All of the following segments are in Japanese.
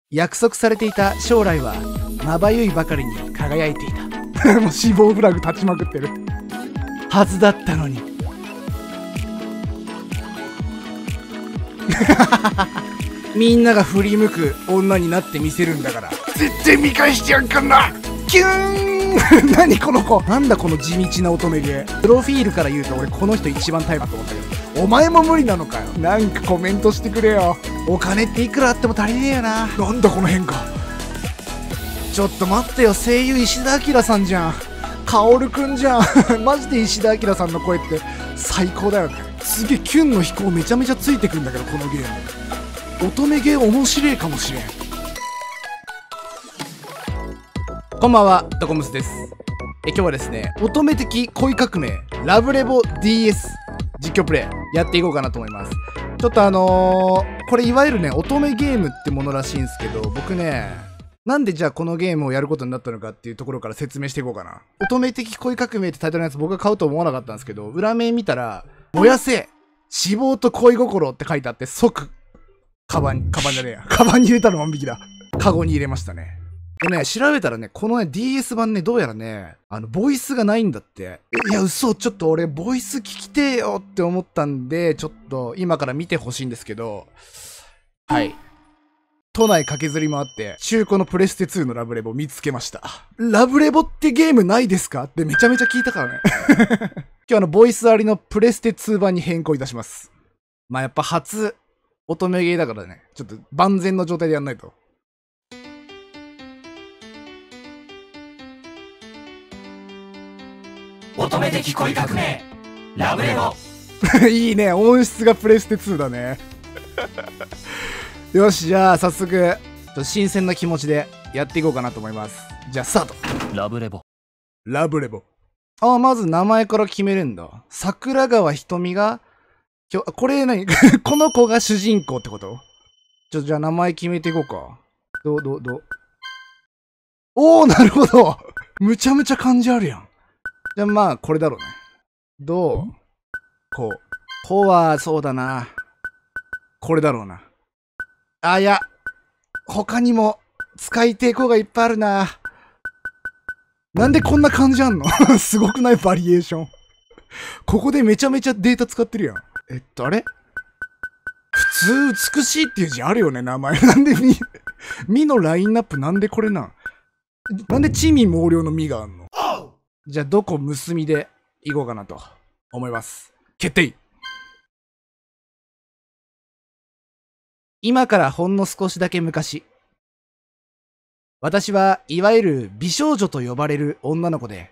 約束されていた将来はまばゆいばかりに輝いていた。もう死亡フラグ立ちまくってるはずだったのに。みんなが振り向く女になってみせるんだから、絶対見返してやんかんな。キューン何この子、なんだこの地道な乙女芸。プロフィールから言うと俺この人一番タイプだと思ったけど、お前も無理なのかよ。なんかコメントしてくれよ。お金っていくらあっても足りねえよな。なんだこの変化。ちょっと待ってよ、声優石田明さんじゃん。薫くんじゃん。マジで石田明さんの声って最高だよね。すげえキュンの飛行めちゃめちゃついてくんだけど、このゲーム乙女ゲー面白いかもしれん。こんばんは、ドコムスです。今日はですね、乙女的恋革命ラブレボ DS 実況プレイやっていこうかなと思います。ちょっとこれいわゆるね、乙女ゲームってものらしいんですけど、僕ね、なんでじゃあこのゲームをやることになったのかっていうところから説明していこうかな。乙女的恋革命ってタイトルのやつ僕が買うと思わなかったんですけど、裏面見たら、燃やせ脂肪と恋心って書いてあって、即カバンじゃねえや。カバンに入れたの万引きだ。カゴに入れましたね。でね、調べたらね、このね、DS 版ね、どうやらね、ボイスがないんだって。いや、嘘、ちょっと俺、ボイス聞きてえよって思ったんで、ちょっと、今から見てほしいんですけど、はい。都内駆けずり回って、中古のプレステ2のラブレボ見つけました。ラブレボってゲームないですかってめちゃめちゃ聞いたからね。今日ボイスありのプレステ2版に変更いたします。まあ、やっぱ初、乙女ゲーだからね、ちょっと万全の状態でやんないと。 乙女的恋革命ラブレボいいね、音質がプレステ2だね。よし、じゃあ早速新鮮な気持ちでやっていこうかなと思います。じゃあスタート。 ラブレボまず名前から決めるんだ。桜川ひとみがこれ何この子が主人公ってこと？じゃあ名前決めていこうか。おー、なるほど。むちゃむちゃ感じあるやん。じゃあまあこれだろうね。こうはそうだな。これだろうな。いや、他にも使いてえ子がいっぱいあるな。なんでこんな感じあんの？すごくない？バリエーション。ここでめちゃめちゃデータ使ってるやん。あれ？普通美しいっていう字あるよね、名前。なんでみのラインナップなんでこれなんで地味猛量のみがあんの？じゃあどこ結びでいこうかなと思います。決定。今からほんの少しだけ昔、私はいわゆる美少女と呼ばれる女の子で、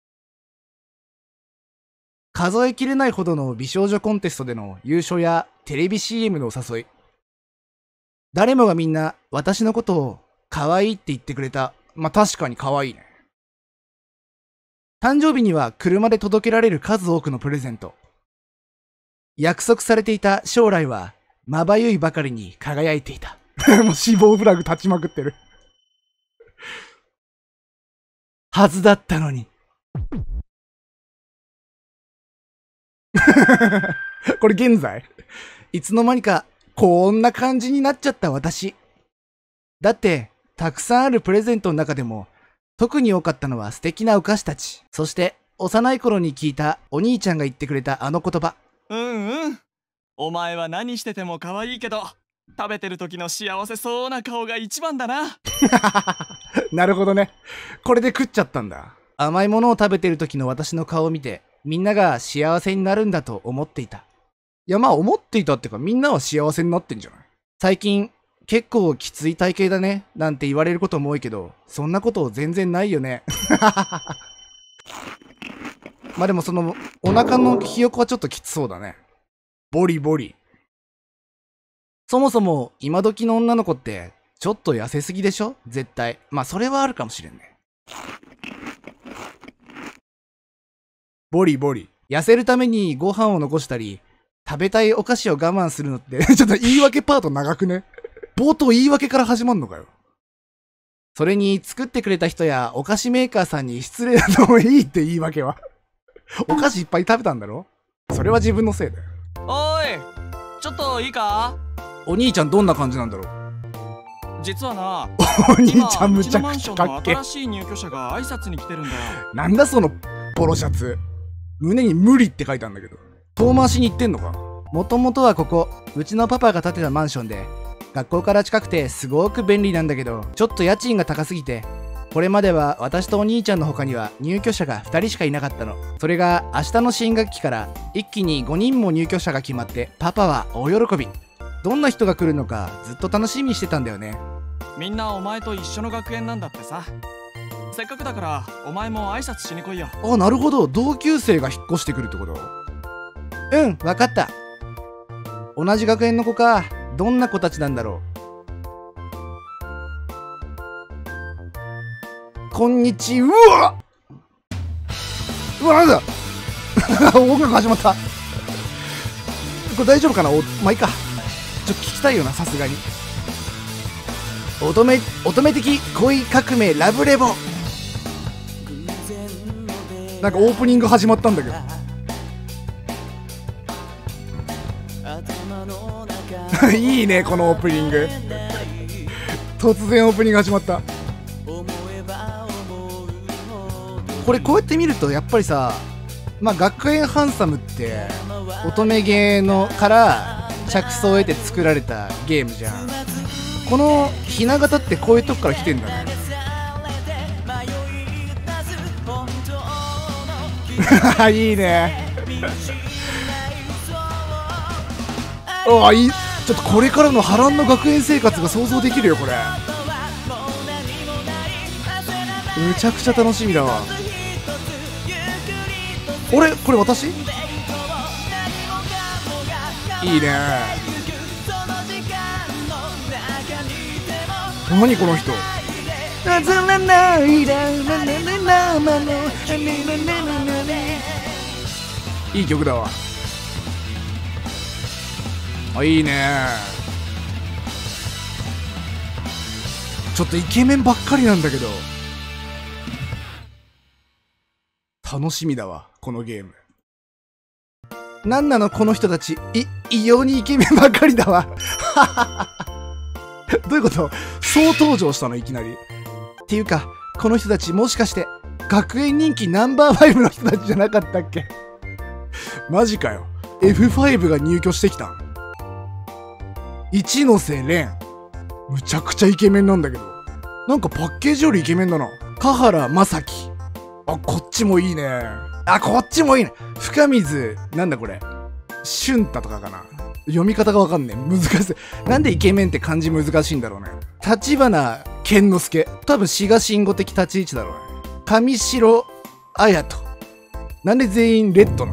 数えきれないほどの美少女コンテストでの優勝やテレビ CM のお誘い、誰もがみんな私のことを可愛いって言ってくれた。まあ確かに可愛いね。誕生日には車で届けられる数多くのプレゼント。約束されていた将来はまばゆいばかりに輝いていた。もう死亡フラグ立ちまくってる。はずだったのに。これ現在？いつの間にかこんな感じになっちゃった私。だってたくさんあるプレゼントの中でも特に多かったのは素敵なお菓子たち。そして幼い頃に聞いたお兄ちゃんが言ってくれたあの言葉。 お前は何してても可愛いけど、食べてる時の幸せそうな顔が一番だな。 なるほどね。これで食っちゃったんだ。甘いものを食べてる時の私の顔を見て、みんなが幸せになるんだと思っていた。いや、まあ思っていたってか、みんなは幸せになってんじゃない？最近結構きつい体型だねなんて言われることも多いけど、そんなこと全然ないよね。まあでもそのお腹のひよこはちょっときつそうだね。ボリボリ。そもそも今時の女の子ってちょっと痩せすぎでしょ？絶対。まあそれはあるかもしれんね。ボリボリ。痩せるためにご飯を残したり、食べたいお菓子を我慢するのってちょっと言い訳パート長くね？冒頭言い訳から始まんのかよ。それに作ってくれた人やお菓子メーカーさんに失礼だともいいって言い訳は。お菓子いっぱい食べたんだろ？それは自分のせいだよ。 おい、ちょっといいか？ お兄ちゃんどんな感じなんだろう？ 実はな、 お兄ちゃんむうちのマちゃくちンションのゃかっけ。 新しい入居者が挨拶に来てるんだよ。 なんだそのポロシャツ。胸に無理って書いてあるんだけど。遠回しに行ってんのか。もともとはここ、うちのパパが建てたマンションで、学校から近くてすごく便利なんだけど、ちょっと家賃が高すぎて、これまでは私とお兄ちゃんの他には入居者が2人しかいなかったの。それが明日の新学期から一気に5人も入居者が決まって、パパは大喜び。どんな人が来るのかずっと楽しみにしてたんだよね。 みんなお前と一緒の学園なんだってさ。せっかくだからお前も挨拶しに来いよ。 あ、なるほど。同級生が引っ越してくるってこと。うん、わかった。同じ学園の子か。どんな子たちなんだろう。こんにちは。うわ、なんだ音楽始まった。これ大丈夫かな。まあいいか。ちょっと聞きたいよな、さすがに。乙女的恋革命ラブレボ。なんかオープニング始まったんだけどいいね、このオープニング。突然オープニング始まった。これこうやって見るとやっぱりさ、まあ学園ハンサムって乙女ゲーのから着想を得て作られたゲームじゃん。このひな形ってこういうとこから来てんだねいいねあ、いい。ちょっとこれからの波乱の学園生活が想像できるよ、これ。むちゃくちゃ楽しみだわ。俺これ私いいね。何この人。いい曲だわ。あ、いいね。ちょっとイケメンばっかりなんだけど楽しみだわ、このゲーム。なんなのこの人たち。異様にイケメンばっかりだわどういうこと。総登場したのいきなり。っていうかこの人たちもしかして学園人気ナンバー5の人たちじゃなかったっけマジかよ。 F5 が入居してきたん。一ノ瀬廉、むちゃくちゃイケメンなんだけど、なんかパッケージよりイケメンだな。香原正樹、あ、こっちもいいね。あ、こっちもいいね。深水、なんだこれ、俊太とかかな。読み方がわかんねえ。難しい。なんでイケメンって漢字難しいんだろうね。立花健之介、多分志賀慎吾的立ち位置だろうね。上白綾人、なんで全員レッドな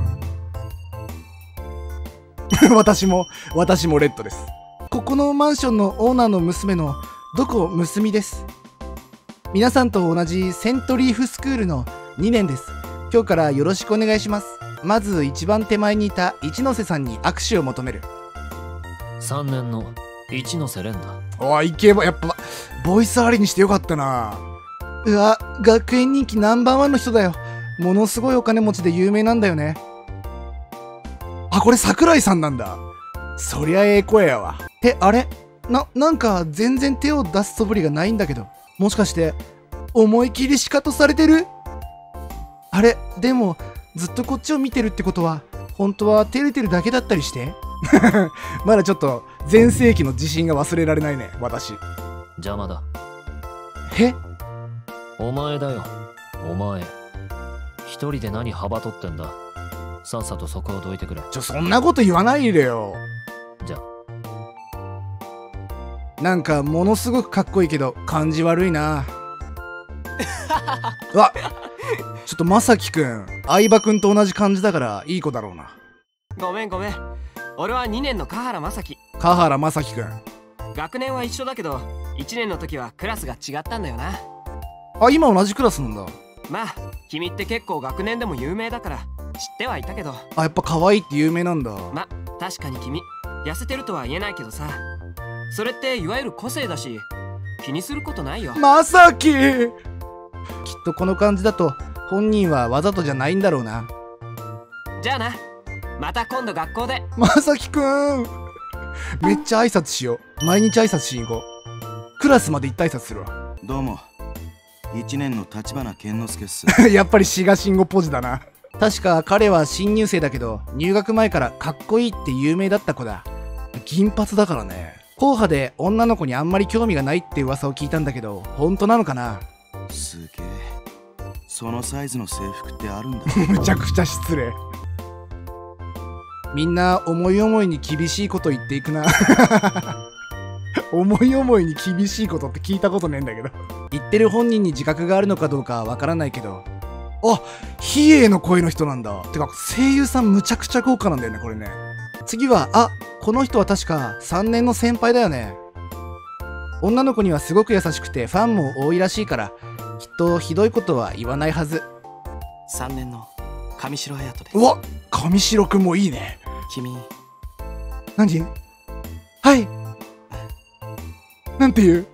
の私もレッドです。ここのマンションのオーナーの娘のどこむすみです。皆さんと同じセントリーフスクールの2年です。今日からよろしくお願いします。まず一番手前にいた一ノ瀬さんに握手を求める。 3年の一ノ瀬廉だ。 おい、イケボ、やっぱボイスありにしてよかったな。うわ、学園人気ナンバーワンの人だよ。ものすごいお金持ちで有名なんだよね。あ、これ桜井さんなんだ。そりゃええ声やわ。あれ、なんか全然手を出す素振りがないんだけど、もしかして思い切りシカトされてる？あれ、でもずっとこっちを見てるってことは本当は照れてるだけだったりしてまだちょっと全盛期の自信が忘れられないね、私。 邪魔だ。 え？ お前だよ、お前。一人で何幅取ってんだ。さっさとそこをどいてくれ。 そんなこと言わないでよ。 じゃなんかものすごくかっこいいけど感じ悪いなうわ、ちょっとまさきくん、相葉くんと同じ感じだからいい子だろうな。 ごめん。俺は2年の香原正樹。 香原正樹くん。 学年は一緒だけど1年の時はクラスが違ったんだよな。 あ、今同じクラスなんだ。 まあ君って結構学年でも有名だから知ってはいたけど。 あ、やっぱ可愛いって有名なんだ。 ま、確かに君痩せてるとは言えないけどさ、それっていわゆる個性だし気にすることないよ。 まさき、きっとこの感じだと本人はわざとじゃないんだろうな。 じゃあな、また今度学校で。 まさきくん、めっちゃ挨拶しよう。毎日挨拶しに行こう。 クラスまで一体挨拶するわ。 どうも、1年の立花健之介っす。 やっぱり志賀慎吾ポジだな。確か彼は新入生だけど、入学前からかっこいいって有名だった子だ。銀髪だからね。硬派で女の子にあんまり興味がないって噂を聞いたんだけど、本当なのかな？ すげえ。そのサイズの制服ってあるんだ。 むちゃくちゃ失礼。みんな思い思いに厳しいこと言っていくな。思い思いに厳しいことって聞いたことねえんだけど。言ってる本人に自覚があるのかどうかわからないけど。あ、比叡の声の人なんだ。てか声優さんむちゃくちゃ豪華なんだよね、これね。次は、この人は確か3年の先輩だよね。女の子にはすごく優しくてファンも多いらしいから、きっとひどいことは言わないはず。 3年の上白隼人です。 うわ、上白くんもいいね。 君、 何？はい。なんて言う？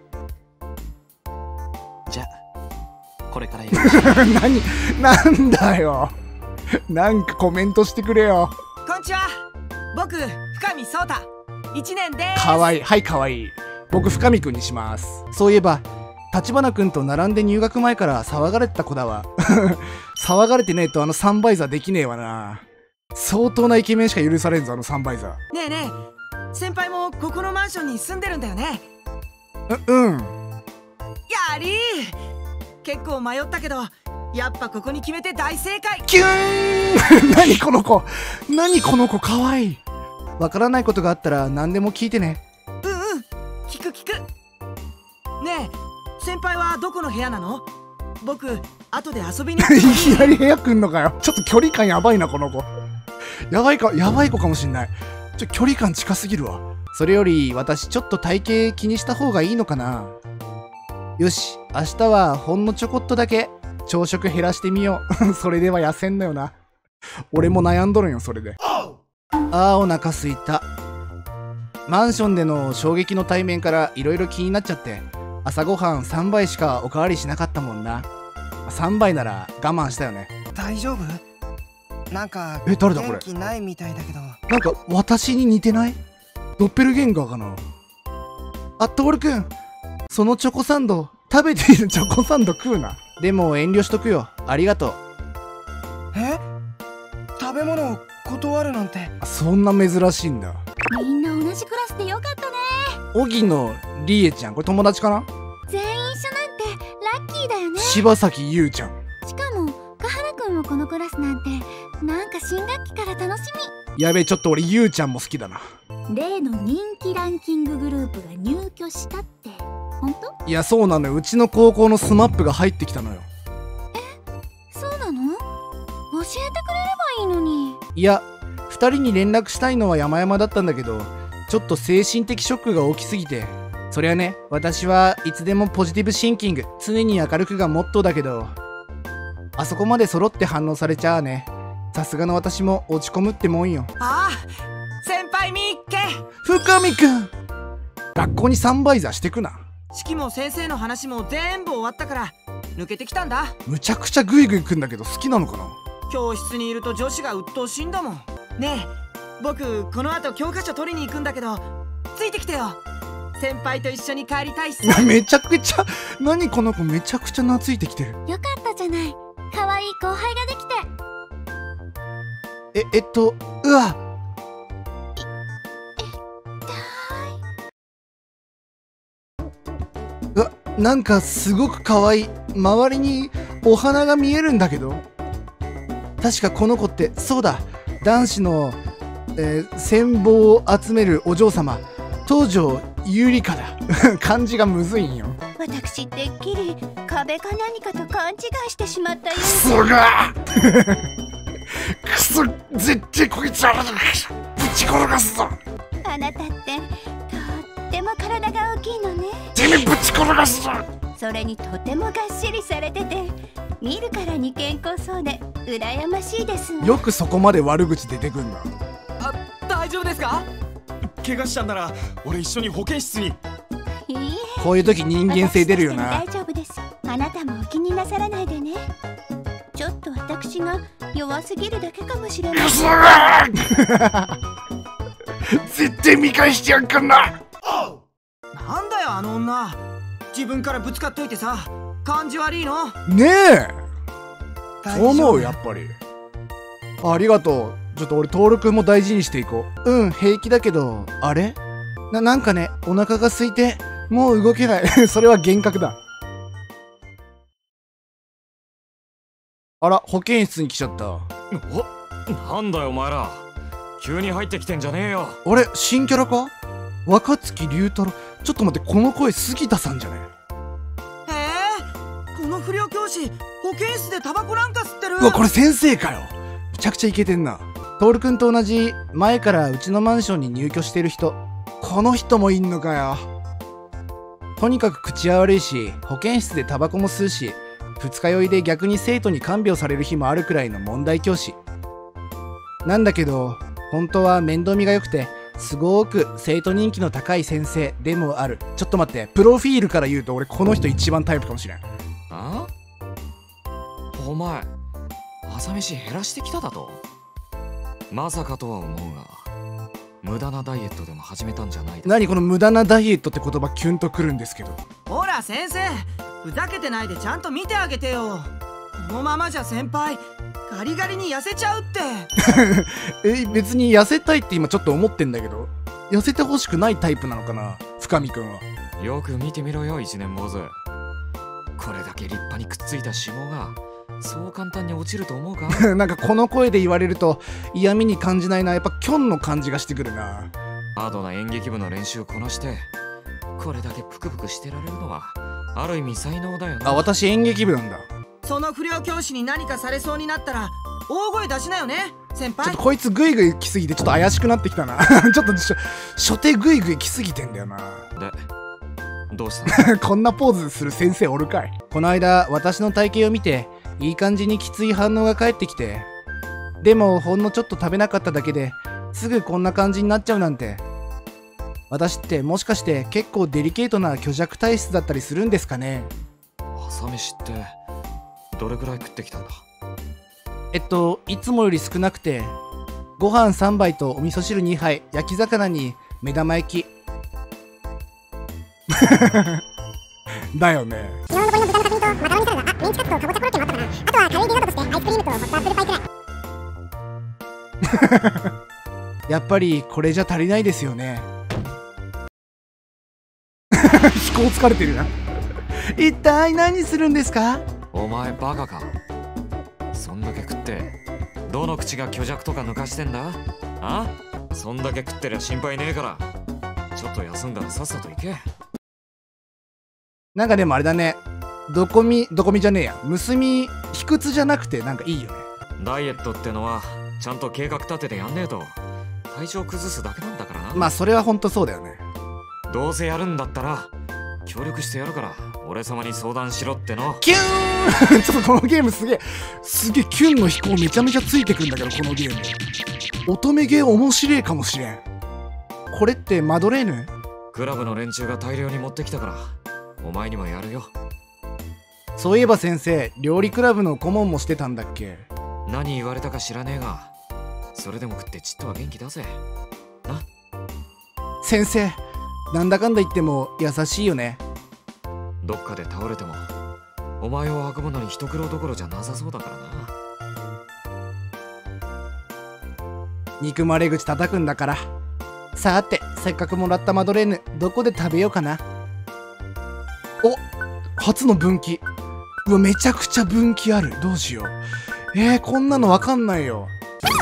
じゃこれからよろしく。 なんだよ。なんかコメントしてくれよ。 こんにちは。僕、深見壮太。1年でーす。 かわいい。はい、かわいい。僕、深見くんにします。そういえば、立花くんと並んで入学前から騒がれてた子だわ。騒がれてねえとサンバイザーできねえわな。相当なイケメンしか許されんぞ、サンバイザー。 ねえねえ、先輩もここのマンションに住んでるんだよね。 うん。 やりー。結構迷ったけど、やっぱここに決めて大正解。 キューン。何この子。何この子、かわいい。わからないことがあったら何でも聞いてね。 聞く。ねえ、先輩はどこの部屋なの？僕、後で遊びに。いきなり部屋来んのかよ。ちょっと距離感やばいな、この子。やばい子かもしんない。距離感近すぎるわ。それより、私ちょっと体型気にした方がいいのかな。よし、明日はほんのちょこっとだけ朝食減らしてみよう。それでは痩せんのよな。俺も悩んどるんよ、それで。お腹すいた。マンションでの衝撃の対面からいろいろ気になっちゃって、朝ごはん3杯しかおかわりしなかったもんな。3杯なら我慢したよね。 大丈夫？なんか誰だこれ。 元気ないみたいだけど。 なんか私に似てない？ドッペルゲンガーかな。トールくん、そのチョコサンド、食べているチョコサンド食うな。でも遠慮しとくよ。ありがとう。 食べ物を断るなんて。 そんな珍しいんだ。 みんな同じクラスでよかったね。 荻野りえちゃん、これ友達かな？ 全員一緒なんてラッキーだよね。 柴咲優ちゃん。 しかも華原くんもこのクラスなんて、なんか新学期から楽しみ。 やべえ、ちょっと俺優ちゃんも好きだな。 例の人気ランキンググループが入居したって本当？ いや、そうなのよ。うちの高校のスマップが入ってきたのよ。 そうなの？教えてくれればいいのに。 いや、2人に連絡したいのは山々だったんだけど、ちょっと精神的ショックが大きすぎて。そりゃね、私はいつでもポジティブシンキング、常に明るくがモットーだけど、あそこまで揃って反応されちゃあね、さすがの私も落ち込むってもんよ。 先輩みっけ。 深見くん、学校にサンバイザーしてくな。 式も先生の話も全部終わったから抜けてきたんだ。 むちゃくちゃグイグイ来んだけど好きなのかな？ 教室にいると女子が鬱陶しいんだもん。ねえ、僕この後教科書取りに行くんだけど、ついてきてよ。先輩と一緒に帰りたいっす。 めちゃくちゃ、何この子めちゃくちゃ懐いてきてる。 よかったじゃない。可愛い後輩ができて。 うわ。なんかすごく可愛い。周りにお花が見えるんだけど。確かこの子って、そうだ、男子の、羨望を集めるお嬢様、東條有理香だ。漢字がむずいんよ。 私てっきり壁か何かと勘違いしてしまったよ。 クソがクソ、絶対こいつはぶち転がすぞ。 あなたってとっても体が大きいのね。 てめえぶち転がすぞ。 それにとてもがっしりされてて、見るからに健康そうで羨ましいです。 よくそこまで悪口出てくんな。 大丈夫ですか？怪我したんなら俺一緒に保健室に。 いいえ、 こういう時人間性出るよな。 大丈夫です。あなたもお気になさらないでね。ちょっと私が弱すぎるだけかもしれない。 絶対見返してやんかんな。 なんだよあの女。 自分からぶつかっといてさ、感じ悪いの？ ねえ、そう思う、やっっぱり。ありがとう。ちょっと俺、トールくんも大事にしていこう。うん、平気だけど、あれなんかね、お腹が空いて、もう動けない。それは幻覚だ。あら、保健室に来ちゃった。 お、なんだよお前ら、急に入ってきてんじゃねえよ。 あれ、新キャラか？若月龍太郎。ちょっと待って、この声杉田さんじゃね？ この不良教師、保健室でタバコなんか吸ってる。 うわ、これ先生かよ。めちゃくちゃイケてんな。トールくんと同じ前からうちのマンションに入居してる人。この人もいんのかよ。とにかく口は悪いし、保健室でタバコも吸うし、二日酔いで逆に生徒に看病される日もあるくらいの問題教師なんだけど、本当は面倒見が良くてすごく生徒人気の高い先生でもある。ちょっと待って、プロフィールから言うと俺この人一番タイプかもしれん。 あ？お前、朝飯減らしてきただと？まさかとは思うが、無駄なダイエットでも始めたんじゃないだろう。 何この無駄なダイエットって言葉キュンとくるんですけど。 ほら先生、ふざけてないでちゃんと見てあげてよ。このままじゃ先輩ガリガリに痩せちゃうって。 別に痩せたいって今ちょっと思ってんだけど、痩せてほしくないタイプなのかな、深見くんは。 よく見てみろよ、一年坊主。これだけ立派にくっついた脂肪がそう簡単に落ちると思うか？ なんかこの声で言われると嫌味に感じないな。やっぱキョンの感じがしてくるな。 ハードな演劇部の練習をこなしてこれだけプクプクしてられるのはある意味才能だよな。 あ、私演劇部なんだ。 その不良教師に何かされそうになったら大声出しなよね先輩。 ちょっとこいつグイグイ来すぎてちょっと怪しくなってきたな。ちょっと初手グイグイ来すぎてんだよな。 で、どうしたの？ こんなポーズする先生おるかい。この間私の体型を見ていい感じにきつい反応が返ってきて、でもほんのちょっと食べなかっただけですぐこんな感じになっちゃうなんて。私ってもしかして結構デリケートな虚弱体質だったりするんですかね？ 朝飯ってどれくらい食ってきたんだ？ いつもより少なくて、ご飯3杯とお味噌汁2杯、焼き魚に目玉焼き。だよね。 昨日の残りの豚の角煮とマカロニサラダ、メンチカツとかぼちゃコロッケもあったかな。あとは軽いデザートとしてアイスクリームとホットアップルパイくらい。 やっぱりこれじゃ足りないですよね。飛行疲れてるな。一体何するんですか？ お前バカか。そんだけ食ってどの口が虚弱とか抜かしてんだ？あ？そんだけ食ってりゃ心配ねえから、ちょっと休んだらさっさと行け。 なんかでもあれだね、どこみじゃねえや、結び卑屈じゃなくてなんかいいよね。 ダイエットってのはちゃんと計画立ててやんねえと体調崩すだけなんだからな。 まあそれはほんとそうだよね。 どうせやるんだったら協力してやるから俺様に相談しろっての。 キューンちょっとこのゲームすげえキュンの飛行めちゃめちゃついてくんだけど、このゲーム乙女ゲー面白いかもしれん。これってマドレーヌ？ クラブの連中が大量に持ってきたからお前にもやるよ。 そういえば先生、料理クラブの顧問もしてたんだっけ？ 何言われたか知らねえが、それでも食ってちっとは元気出せな。 先生、なんだかんだ言っても優しいよね。 どっかで倒れてもお前を運ぶのに一苦労どころじゃなさそうだからな。 憎まれ口叩くんだから。さて、せっかくもらったマドレーヌどこで食べようかな。お、初の分岐。うわ、めちゃくちゃ分岐ある。どうしよう。こんなのわかんないよ。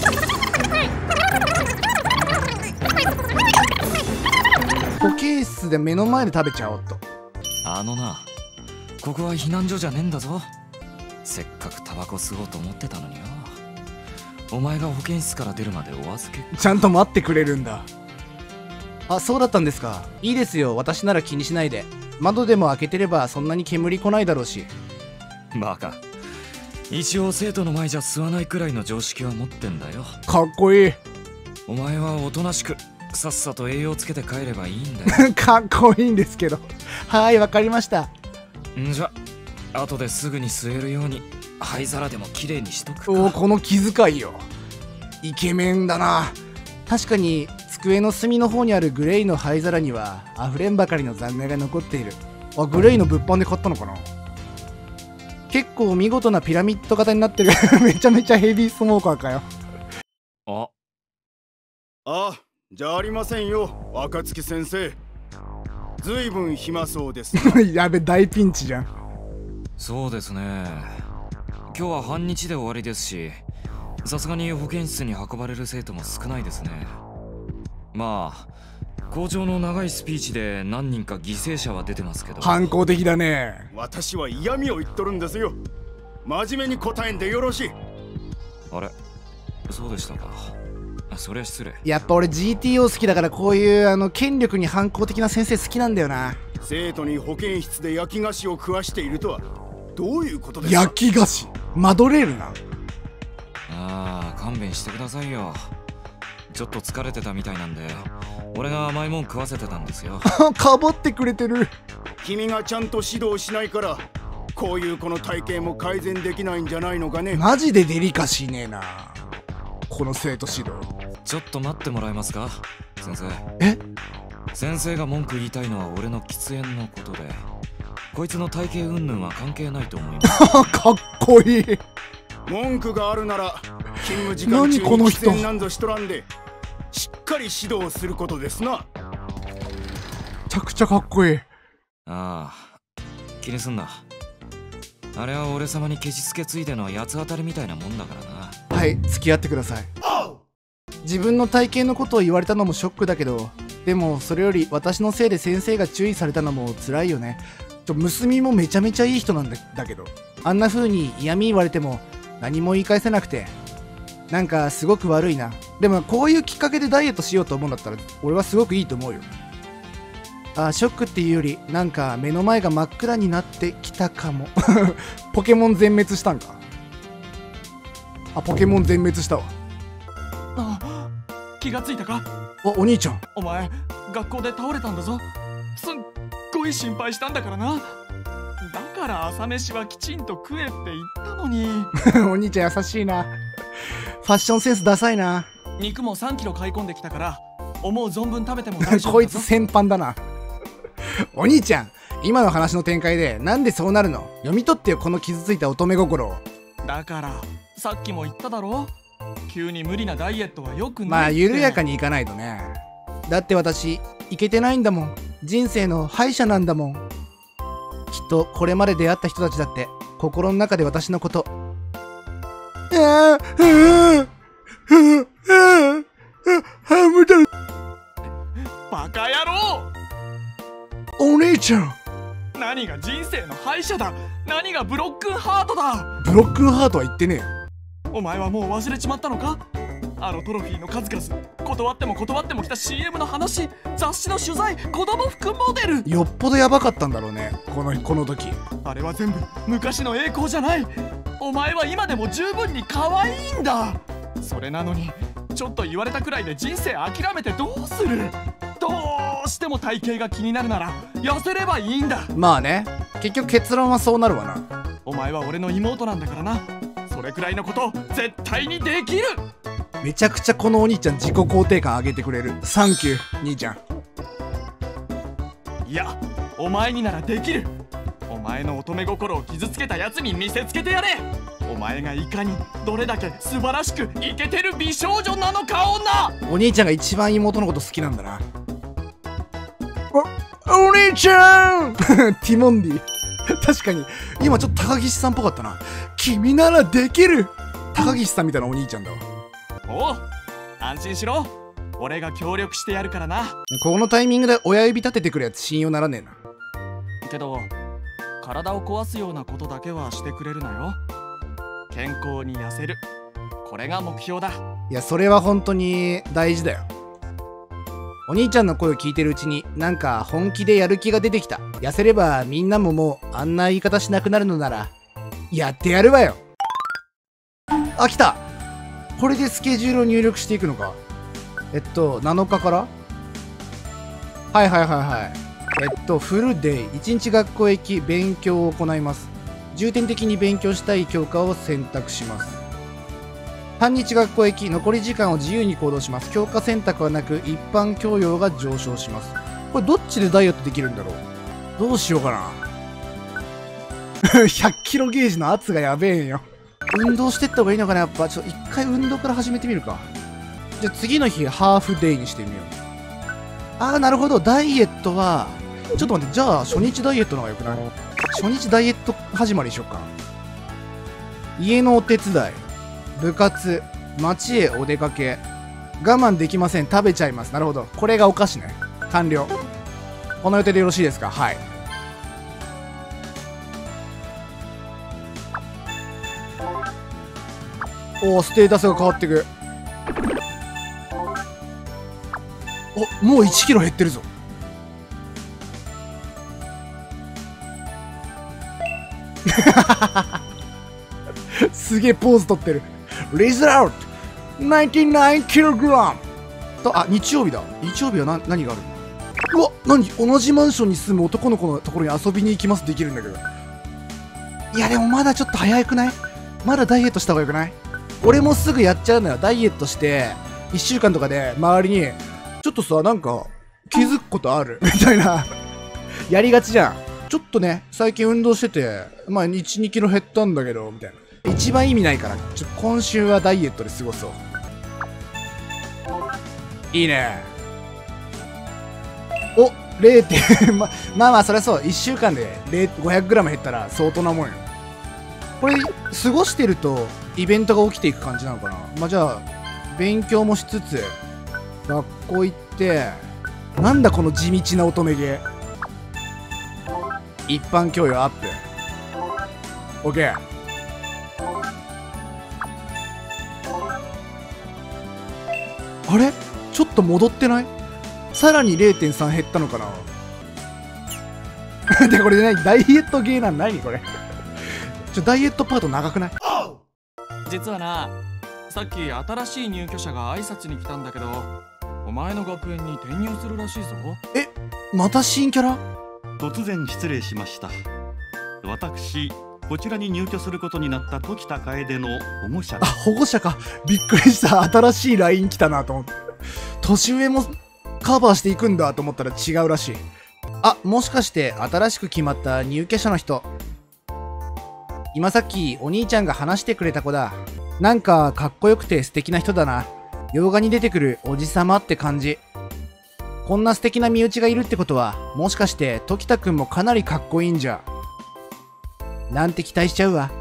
保健室で目の前で食べちゃおうと。 あのな、ここは避難所じゃねえんだぞ。せっかくタバコ吸おうと思ってたのによ。お前が保健室から出るまでお預け。 ちゃんと待ってくれるんだ。あ、そうだったんですか。いいですよ、私なら気にしないで。窓でも開けてればそんなに煙来ないだろうし。 バカ、一応生徒の前じゃ吸わないくらいの常識は持ってんだよ。 かっこいい。 お前はおとなしくさっさと栄養つけて帰ればいいんだよ。 かっこいいんですけど。はい、わかりました。 んじゃ、後ですぐに吸えるように灰皿でもきれいにしとくか。 おお、この気遣いよ。イケメンだな。確かに机の隅の方にあるグレイの灰皿には溢れんばかりの残骸が残っている。 あ、グレイの物販で買ったのかな。結構見事なピラミッド型になってる。めちゃめちゃヘビースモーカーかよ。 あ、じゃありませんよ、若月先生。ずいぶん暇そうです。 やべ、大ピンチじゃん。 そうですね。今日は半日で終わりですし、さすがに保健室に運ばれる生徒も少ないですね。まあ校長の長いスピーチで何人か犠牲者は出てますけど。 反抗的だね。 私は嫌味を言っとるんですよ。真面目に答えんでよろしい。 あれ、そうでしたか。そりゃ失礼。 やっぱ俺 GTO 好きだから、こういう権力に反抗的な先生好きなんだよな。 生徒に保健室で焼き菓子を食わしているとはどういうことですか。 焼き菓子マドレールな。 ああ、勘弁してくださいよ。ちょっと疲れてたみたいなんで、俺が甘いもん食わせてたんですよ。 かぼってくれてる。 君がちゃんと指導しないからこういう子の体型も改善できないんじゃないのかね。 マジでデリカシーねえな、この生徒指導。 ちょっと待ってもらえますか、先生。 え？ 先生が文句言いたいのは俺の喫煙のことで、こいつの体型云々は関係ないと思います。 かっこいい。 文句があるなら勤務時間中に喫煙なんぞしとらんでしっかり指導することですな。 めちゃくちゃかっこいい。 ああ、気にすんな。あれは俺様にケチつけついての八つ当たりみたいなもんだからな。 はい、付き合ってください。自分の体型のことを言われたのもショックだけど、でもそれより私のせいで先生が注意されたのも辛いよね。娘もめちゃめちゃいい人なんだけど、あんな風に嫌味言われても何も言い返せなくて、なんかすごく悪いな。でもこういうきっかけでダイエットしようと思うんだったら俺はすごくいいと思うよ。あ、ショックっていうよりなんか目の前が真っ暗になってきたかも。ポケモン全滅したんか。あ、ポケモン全滅したわ。 あ、気がついたか。 お兄ちゃん。 お前学校で倒れたんだぞ。すっごい心配したんだからな。だから朝飯はきちんと食えって言ったのに。 お兄ちゃん優しいな。ファッションセンスダサいな。 肉も3キロ買い込んできたから思う存分食べても大丈夫。 こいつ先般だな。お兄ちゃん、今の話の展開でなんでそうなるの。読み取ってよ、この傷ついた乙女心を。 だからさっきも言っただろ、急に無理なダイエットはよくないって。 まあ緩やかにいかないとね。だって私いけてないんだもん。人生の敗者なんだもん。きっとこれまで出会った人たちだって心の中で私のことバカ野郎。 お姉ちゃん、 何が人生の敗者だ、何がブロックンハートだ。 ブロックンハートは言ってねえよ。 お前はもう忘れちまったのか。あのトロフィーの数々、断っても断っても来た CM の話、雑誌の取材、子供服モデル。 よっぽどやばかったんだろうね、この時。 あれは全部昔の栄光じゃない。お前は今でも十分に可愛いんだ。それなのにちょっと言われたくらいで人生諦めてどうする。どうしても体型が気になるなら痩せればいいんだ。 まあね、結局結論はそうなるわな。 お前は俺の妹なんだからな。それくらいのこと絶対にできる。 めちゃくちゃこのお兄ちゃん自己肯定感上げてくれる。サンキュー兄ちゃん。 いや、お前にならできる。お前の乙女心を傷つけたやつに見せつけてやれ。お前がいかにどれだけ素晴らしくイケてる美少女なのかをな。 お兄ちゃんが一番妹のこと好きなんだな。お兄ちゃんティモンディ確かに今ちょっと高岸さんっぽかったな。君ならできる。高岸さんみたいなお兄ちゃんだわ。 おう、安心しろ。俺が協力してやるからな。 このタイミングで親指立ててくるやつ信用ならねえな。 けど体を壊すようなことだけはしてくれるなよ。健康に痩せる、これが目標だ。 いや、それは本当に大事だよ。お兄ちゃんの声を聞いてるうちになんか本気でやる気が出てきた。痩せればみんなももうあんな言い方しなくなるのならやってやるわよ。あ、来た。これでスケジュールを入力していくのか。7日からはいはいはいはい。フルデイ、1日学校へ行き勉強を行います。重点的に勉強したい教科を選択します。半日学校へ行き、残り時間を自由に行動します。教科選択はなく、一般教養が上昇します。これどっちでダイエットできるんだろう。 どうしようかな。100キロゲージの圧がやべえんよ。運動してった方がいいのかな、やっぱ。ちょっと一回運動から始めてみるか。じゃあ次の日、ハーフデイにしてみよう。あー、なるほど。ダイエットは、ちょっと待って、じゃあ初日ダイエットの方がよくない？初日ダイエット始まりにしよっか。家のお手伝い、部活、街へお出かけ、我慢できません、食べちゃいます。なるほど。これがお菓子ね。完了。この予定でよろしいですか？はい。おお、ステータスが変わっていく。お、もう1キロ減ってるぞ。すげえポーズ取ってる。リザルト 99kg と、あ、日曜日だ。日曜日は何があるの？うわ、何？同じマンションに住む男の子のところに遊びに行きますできるんだけど。いやでもまだちょっと早くない？まだダイエットした方がよくない？俺もすぐやっちゃうのよ。ダイエットして1週間とかで周りにちょっとさ、なんか気づくことあるみたいなやりがちじゃん。ちょっとね、最近運動してて、まあ 1、2キロ減ったんだけどみたいな。一番意味ないから、今週はダイエットで過ごそう。いいね。お、0. まあまあそりゃそう。1週間で 500g 減ったら相当なもんよ。これ過ごしてるとイベントが起きていく感じなのかな。まあじゃあ勉強もしつつ学校行って、なんだこの地道な乙女ゲー。一般教養アップ。 OK。 あれちょっと戻ってない？さらに 0.3 減ったのかな。で、これでね、ダイエットゲーなん何これ。ダイエットパート長くない？ 実はな、さっき新しい入居者が挨拶に来たんだけど、お前の学園に転入するらしいぞ。 え、また新キャラ？ 突然失礼しました。私、こちらに入居することになった時田楓の保護者です。 あ、保護者か。びっくりした。新しい LINE 来たなと思って。年上もカバーしていくんだと思ったら違うらしい。あ、もしかして新しく決まった入居者の人。今さっきお兄ちゃんが話してくれた子だ。なんかかっこよくて素敵な人だな。洋画に出てくるおじさまって感じ。こんな素敵な身内がいるってことは、もしかして時田くんもかなりかっこいいんじゃ。なんて期待しちゃうわ。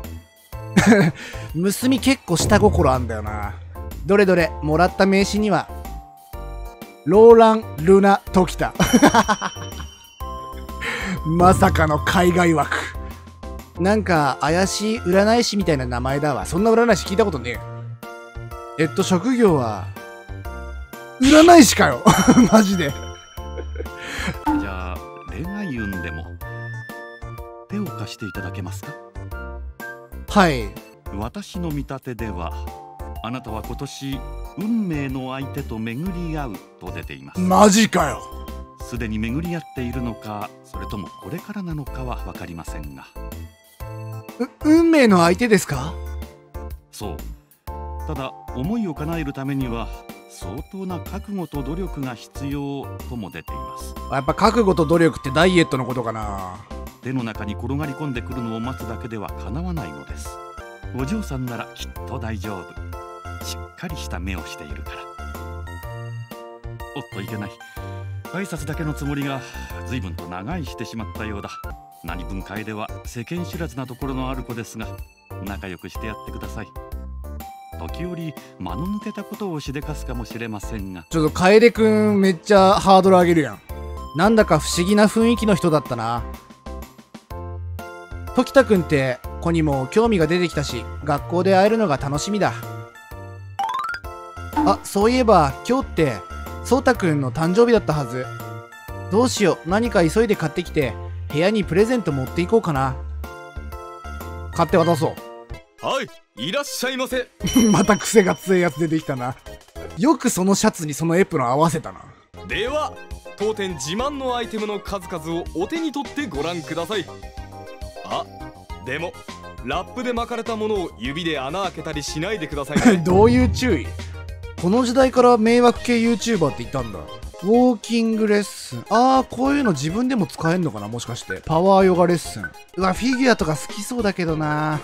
娘結構下心あんだよな。どれどれ、もらった名刺にはローラン・ルナ・時田。まさかの海外枠。なんか怪しい占い師みたいな名前だわ。そんな占い師聞いたことねえ。職業は占い師かよ。マジで。 じゃあ恋愛運でも手を貸していただけますか？ はい。 私の見立てでは、あなたは今年運命の相手と巡り合うと出ています。 マジかよ。 すでに巡り合っているのか、それともこれからなのかは分かりませんが。 運命の相手ですか？ そう。ただ思いを叶えるためには相当な覚悟と努力が必要とも出ています。 やっぱ覚悟と努力ってダイエットのことかな。 手の中に転がり込んでくるのを待つだけでは叶わないのです。お嬢さんならきっと大丈夫。しっかりした目をしているから。おっといけない。挨拶だけのつもりが随分と長居してしまったようだ。何分楓は世間知らずなところのある子ですが、仲良くしてやってください。時折間の抜けたことをしでかすかもしれませんが。 ちょっと楓くんめっちゃハードル上げるやん。なんだか不思議な雰囲気の人だったな。時田くんって子にも興味が出てきたし、学校で会えるのが楽しみだ。あ、そういえば今日ってそうたくんの誕生日だったはず。どうしよう、何か急いで買ってきて部屋にプレゼント持っていこうかな。買って渡そう。 はい、いらっしゃいませ。 また癖が強いやつ出てきたな。よくそのシャツにそのエプロン合わせたな。 では当店自慢のアイテムの数々をお手に取ってご覧ください。あ、でもラップで巻かれたものを指で穴開けたりしないでくださいね。 どういう注意？この時代から迷惑系 YouTuber って言ったんだ。 ウォーキングレッスン。ああ、こういうの自分でも使えんのかな、もしかして。パワーヨガレッスン。うわ、フィギュアとか好きそうだけどな。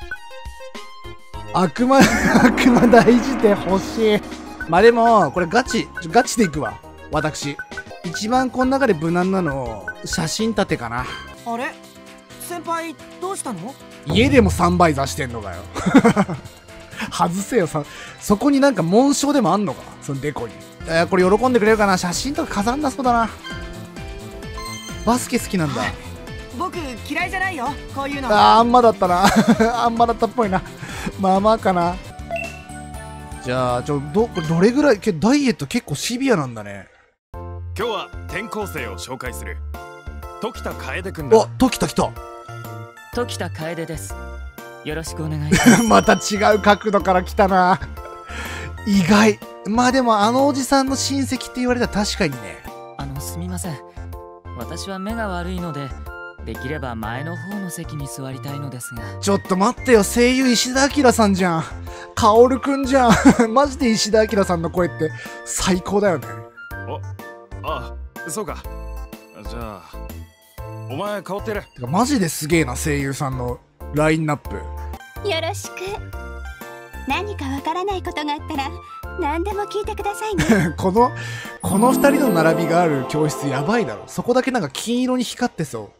悪魔大事で欲しい。まあでも、これガチでいくわ。私。一番この中で無難なの、写真立てかな。 あれ先輩、どうしたの？ 家でも3倍座してんのかよ。外せよ、そこになんか紋章でもあんのか、そのデコに。これ喜んでくれるかな。写真とか飾んなそうだな。バスケ好きなんだ。 僕嫌いじゃないよ、こういうの。 あんまだったな。あんまだったっぽいな。まあまあかな。じゃあどれぐらいダイエット結構シビアなんだね。 今日は転校生を紹介する時田楓くんだ。 お、時田来た。 時田楓です。よろしくお願いします。 また違う角度から来たな。意外。まあでもあのおじさんの親戚って言われたら確かにね。 すみません。私は目が悪いので、できれば前の方の席に座りたいのですが。 ちょっと待ってよ、声優石田明さんじゃん。薫くんじゃん。マジで石田明さんの声って最高だよね。 そうか。じゃあお前変わってる。 てかマジですげえな、声優さんのラインナップ。 よろしく。何かわからないことがあったら何でも聞いてくださいね。 この2人の並びがある教室やばいだろ。そこだけなんか金色に光ってそう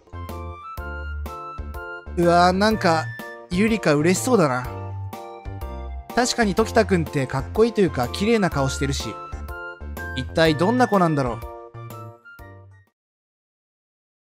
。うわー、なんかゆりか嬉しそうだな。確かに時田くんってかっこいいというか綺麗な顔してるし、一体どんな子なんだろう。